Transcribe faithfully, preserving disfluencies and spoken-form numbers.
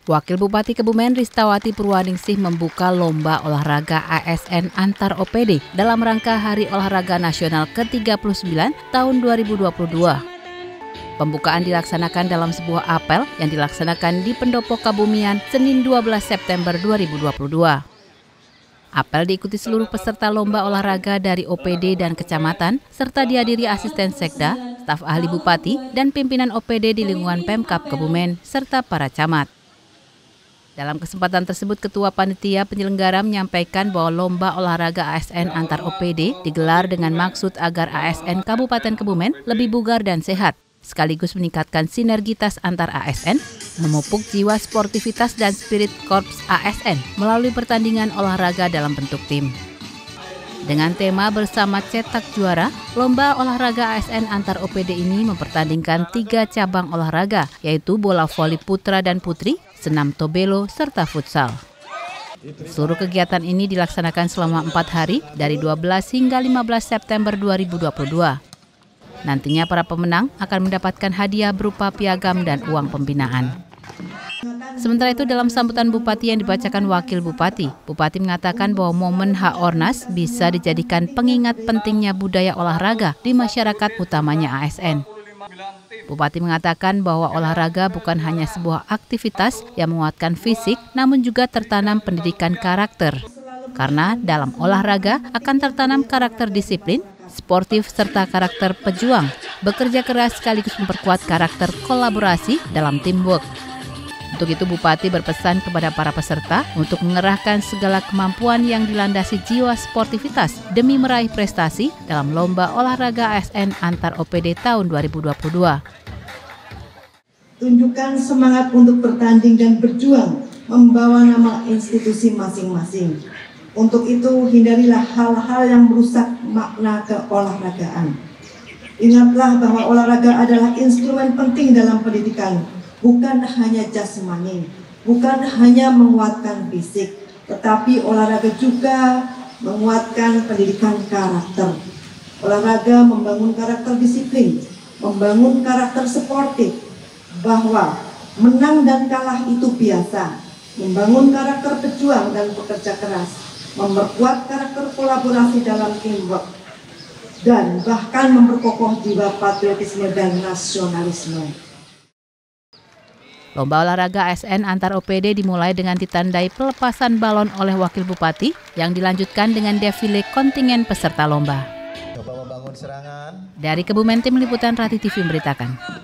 Wakil Bupati Kebumen Ristawati Purwaningsih membuka lomba olahraga A S N antar O P D dalam rangka Hari Olahraga Nasional ke tiga puluh sembilan tahun dua ribu dua puluh dua. Pembukaan dilaksanakan dalam sebuah apel yang dilaksanakan di Pendopo Kabumian Senin dua belas September dua ribu dua puluh dua. Apel diikuti seluruh peserta lomba olahraga dari O P D dan kecamatan, serta dihadiri asisten sekda, staf ahli bupati, dan pimpinan O P D di lingkungan Pemkab Kebumen, serta para camat. Dalam kesempatan tersebut, Ketua Panitia Penyelenggara menyampaikan bahwa lomba olahraga A S N antar O P D digelar dengan maksud agar A S N Kabupaten Kebumen lebih bugar dan sehat, sekaligus meningkatkan sinergitas antar A S N, memupuk jiwa sportivitas dan spirit korps A S N melalui pertandingan olahraga dalam bentuk tim. Dengan tema bersama cetak juara, lomba olahraga A S N antar O P D ini mempertandingkan tiga cabang olahraga, yaitu bola voli putra dan putri, senam tobelo, serta futsal. Seluruh kegiatan ini dilaksanakan selama empat hari dari dua belas hingga lima belas September dua ribu dua puluh dua. Nantinya para pemenang akan mendapatkan hadiah berupa piagam dan uang pembinaan. Sementara itu, dalam sambutan Bupati yang dibacakan Wakil Bupati, Bupati mengatakan bahwa momen H O R N A S bisa dijadikan pengingat pentingnya budaya olahraga di masyarakat, utamanya A S N. Bupati mengatakan bahwa olahraga bukan hanya sebuah aktivitas yang menguatkan fisik, namun juga tertanam pendidikan karakter. Karena dalam olahraga akan tertanam karakter disiplin, sportif, serta karakter pejuang, bekerja keras sekaligus memperkuat karakter kolaborasi dalam teamwork. Untuk itu, Bupati berpesan kepada para peserta untuk mengerahkan segala kemampuan yang dilandasi jiwa sportivitas demi meraih prestasi dalam lomba olahraga A S N antar O P D tahun dua ribu dua puluh dua. Tunjukkan semangat untuk bertanding dan berjuang membawa nama institusi masing-masing. Untuk itu, hindarilah hal-hal yang merusak makna keolahragaan. Ingatlah bahwa olahraga adalah instrumen penting dalam pendidikan, bukan hanya jasmani, bukan hanya menguatkan fisik, tetapi olahraga juga menguatkan pendidikan karakter. Olahraga membangun karakter disiplin, membangun karakter sportif, bahwa menang dan kalah itu biasa, membangun karakter pejuang dan bekerja keras, memperkuat karakter kolaborasi dalam teamwork, dan bahkan memperkokoh jiwa patriotisme dan nasionalisme. Lomba olahraga A S N antar O P D dimulai dengan ditandai pelepasan balon oleh Wakil Bupati yang dilanjutkan dengan defile kontingen peserta lomba. Dari Kebumen, Tim Liputan Rati T V memberitakan.